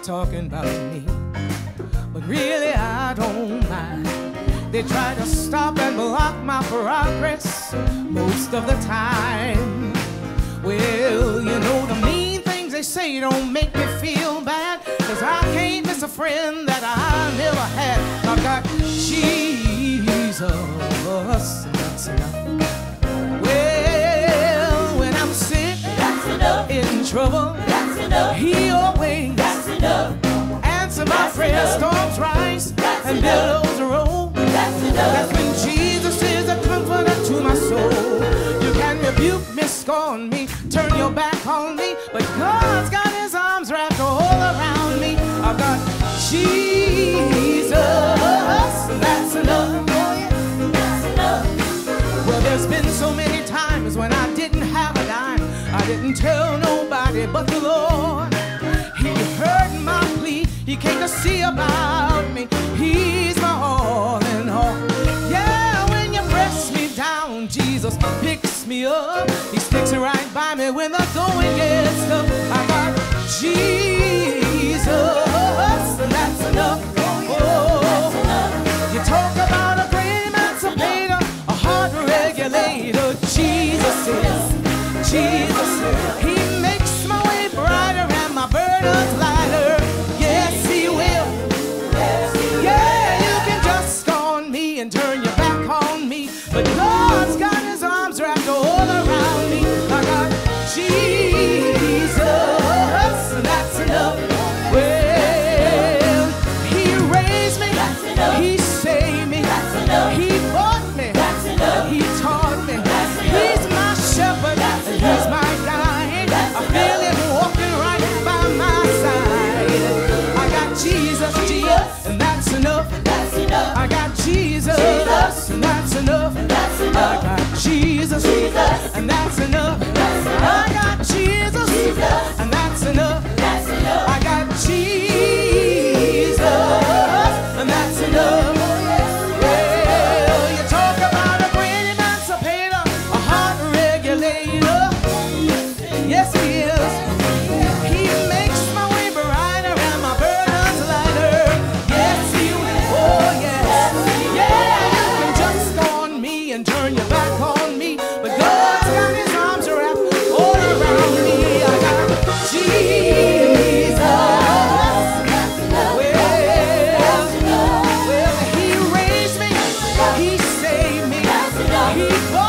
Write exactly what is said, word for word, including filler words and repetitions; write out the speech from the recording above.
talking about me, but really I don't mind. They try to stop and block my progress most of the time. Well, you know, the mean things they say don't make me feel bad, 'cause I can't miss a friend that I never had. I've got Jesus, that's enough. Well, when I'm sick, that's enough. In trouble, that's enough. He always, that's enough. Answer my prayers, storms rise and billows roll. That's enough. That's when Jesus is a comforter to my soul. You can rebuke me, scorn me, turn your back on me, but God's got his arms wrapped all around me. I've got Jesus, that's enough. That's enough. Well, there's been so many times when I didn't have a dime. I didn't tell nobody but the Lord. He heard my plea, he came to see about me. He's my all in all. Yeah, when you press me down, Jesus picks me up. He sticks right by me when the going gets tough. I got Jesus, and that's enough. Oh, you talk about a great emancipator, a heart regulator. Jesus is, Jesus is. He makes my way brighter and my burdens lighter. Yes, he will. Yeah, you can just scorn me and turn your back on me, but God's got his arms wrapped all around me. I got Jesus, and that's enough. Well, he raised me, he saved me, he bought me, he taught me. He's my shepherd, and he's my guide. I feel him walking right by my side. I got Jesus, Jesus, and that's enough. I got Jesus, and that's enough. I got Jesus, and that's enough. I got Jesus, and that's enough. I got Jesus, and that's enough. Well, you talk about a great emancipator, a heart regulator. Yes, he is. He makes my way brighter and my burdens lighter. Yes, he will. Oh, yes. Yeah, you can just scorn me and turn your back on me, but God's got his arms wrapped all around me. I got Jesus. Well, well, he raised me, he saved me, he bought